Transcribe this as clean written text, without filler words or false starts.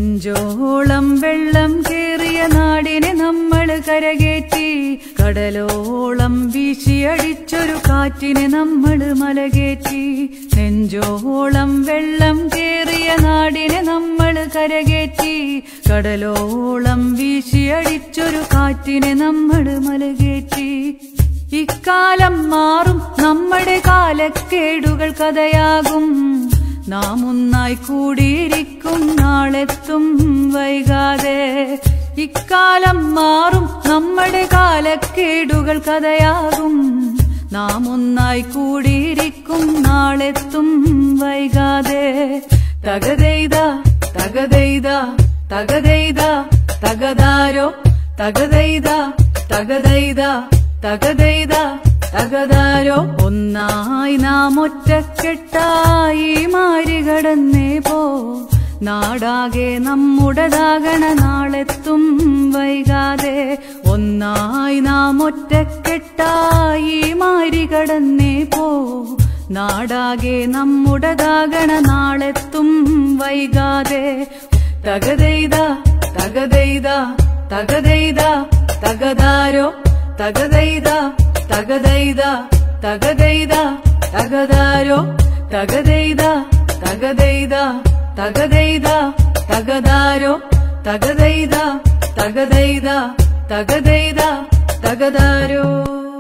നെഞ്ചോളം വെള്ളം കേറിയ നാടിനെ നമ്മള് കരകേറ്റി, കടലോളം വീശിയടിച്ചൊരു കാറ്റിനെ നമ്മള് മലകേറ്റി. നെഞ്ചോളം വെള്ളം കേറിയ നാടിനെ നമ്മള് കരകേറ്റി, കടലോളം വീശിയടിച്ചൊരു കാറ്റിനെ നമ്മള് മലകേറ്റി. ഇക്കാലം മാറും, നമ്മുടെ കാലക്കേടുകൾ കഥയാകും. നാം ഒന്നായി കൂടിയിരിക്കും, നാളെത്തും വൈകാതെ. ഇക്കാലം മാറും, നമ്മുടെ കാലക്കേടുകൾ കഥയാകും. നാം ഒന്നായി കൂടിയിരിക്കും, നാളെത്തും വൈകാതെ. തകതെയ്ത തകതെയ്ത തകതെയ്ത തകതാരോ, തകതെയ്ത തകതെയ്ത തകതെയ്ത തകതാരോ. ഒന്നായി നാം ഒറ്റക്കെട്ടായി മാറി കടന്നേ പോ, നാടാകെ നമ്മുടേതാകണ നാളെത്തും വൈകാതെ. ഒന്നായി നാം ഒറ്റക്കെട്ടായി മാറി കടന്നേ പോ, നാടാകെ നമ്മുടേതാകണ നാളെത്തും വൈകാതെ. തകതെയ്ത തകതെയ്ത തകതെയ്ത തകതാരോ, തകതെയ്ത തകതെയ്ത തകതെയ്ത തകതാരോ. തകതെയ്ത തകതെയ്ത തകതെയ്ത തകതാരോ, തകതെയ്ത തകതെയ്ത തകതെയ്ത തകതാരോ.